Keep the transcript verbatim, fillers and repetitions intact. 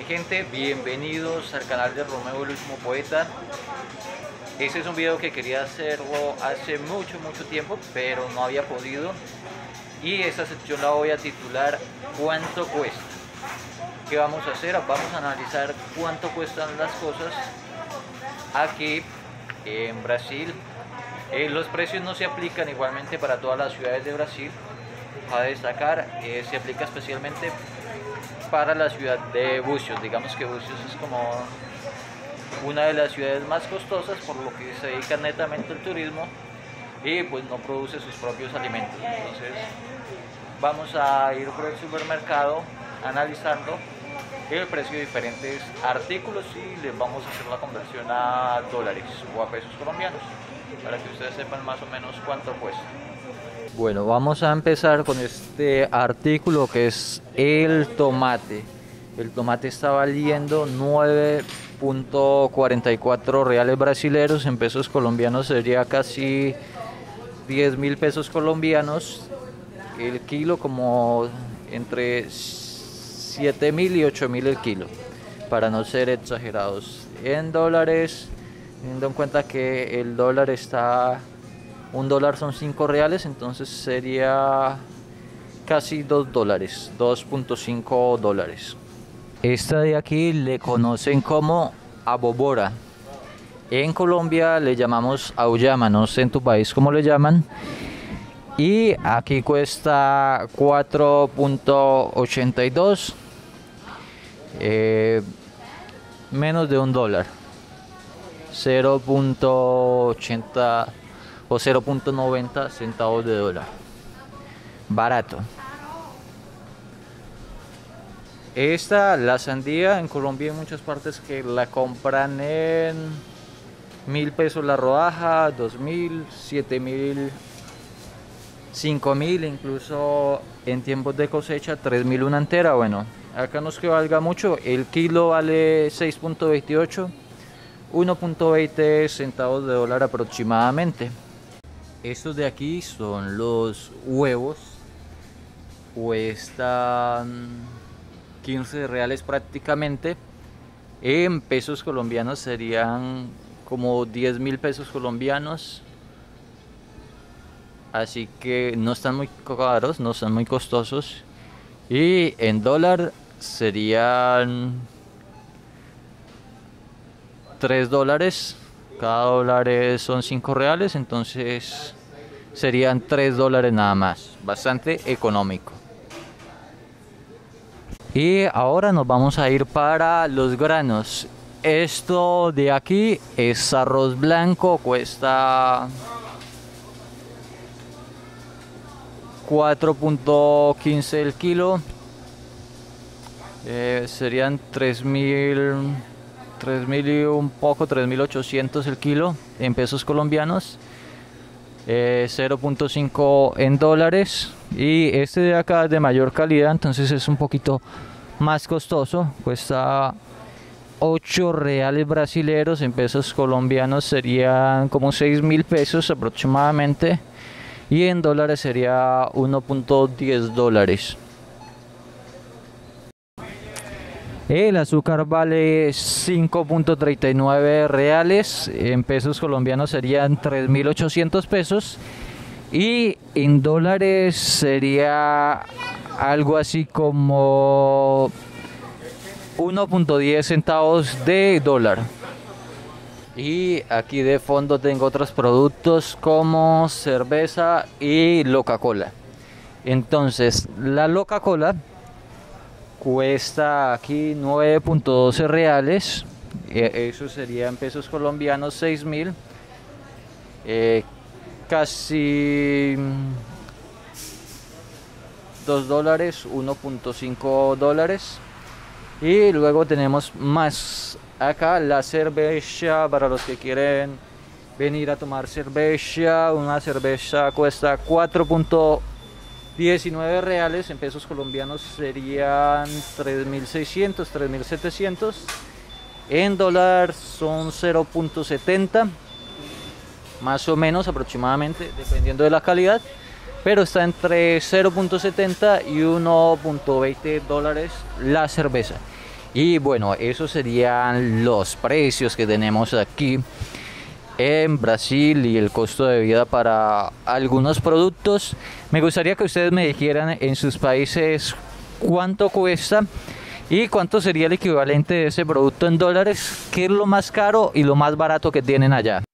Gente, bienvenidos al canal de Romeo el Último Poeta. Este es un video que quería hacerlo hace mucho mucho tiempo, pero no había podido. Y esta sección la voy a titular ¿cuánto cuesta? ¿Qué vamos a hacer? Vamos a analizar cuánto cuestan las cosas aquí en Brasil. Eh, los precios no se aplican igualmente para todas las ciudades de Brasil. A destacar, eh, se aplica especialmente para la ciudad de Búzios. Digamos que Búzios es como una de las ciudades más costosas, por lo que se dedica netamente al turismo y pues no produce sus propios alimentos. Entonces vamos a ir por el supermercado analizando el precio de diferentes artículos y les vamos a hacer la conversión a dólares o a pesos colombianos para que ustedes sepan más o menos cuánto cuesta. Bueno, vamos a empezar con este artículo que es el tomate. El tomate está valiendo nueve punto cuarenta y cuatro reales brasileños, en pesos colombianos sería casi diez mil pesos colombianos. El kilo como entre siete mil y ocho mil el kilo, para no ser exagerados. En dólares, teniendo en cuenta que el dólar está... un dólar son cinco reales, entonces sería casi dos dólares, dos punto cinco dólares. Esta de aquí le conocen como abobora. En Colombia le llamamos auyama, no sé en tu país cómo le llaman. Y aquí cuesta cuatro punto ochenta y dos, eh, menos de un dólar, cero punto ochenta o cero punto noventa centavos de dólar, barato. Esta, la sandía, en Colombia hay muchas partes que la compran en mil pesos la rodaja, dos mil, siete mil, cinco mil, incluso en tiempos de cosecha tres mil una entera. Bueno, acá no es que valga mucho, el kilo vale seis punto veintiocho, uno punto veinte centavos de dólar aproximadamente. Estos de aquí son los huevos, cuestan quince reales prácticamente, en pesos colombianos serían como diez mil pesos colombianos, así que no están muy caros, no están muy costosos, y en dólar serían tres dólares. Cada dólar son cinco reales, entonces serían tres dólares nada más, bastante económico. Y ahora nos vamos a ir para los granos. Esto de aquí es arroz blanco, cuesta cuatro punto quince el kilo, eh, serían tres mil y un poco, tres mil ochocientos el kilo en pesos colombianos, eh, cero punto cinco en dólares. Y este de acá es de mayor calidad, entonces es un poquito más costoso, cuesta ocho reales brasileños, en pesos colombianos serían como seis mil pesos aproximadamente, y en dólares sería uno punto diez dólares. El azúcar vale cinco punto treinta y nueve reales, en pesos colombianos serían tres mil ochocientos pesos, y en dólares sería algo así como uno punto diez centavos de dólar. Y aquí de fondo tengo otros productos como cerveza y Coca-Cola. Entonces la Coca-Cola cuesta aquí nueve punto doce reales, eh, eso sería en pesos colombianos seis mil, eh, casi dos dólares, uno punto cinco dólares. Y luego tenemos más acá la cerveza, para los que quieren venir a tomar cerveza. Una cerveza cuesta cuatro punto diecinueve reales, en pesos colombianos serían tres mil seiscientos, tres mil setecientos, en dólar son cero punto setenta más o menos aproximadamente, dependiendo de la calidad, pero está entre cero punto setenta y uno punto veinte dólares la cerveza. Y bueno, esos serían los precios que tenemos aquí en Brasil y el costo de vida para algunos productos. Me gustaría que ustedes me dijeran en sus países cuánto cuesta y cuánto sería el equivalente de ese producto en dólares, qué es lo más caro y lo más barato que tienen allá.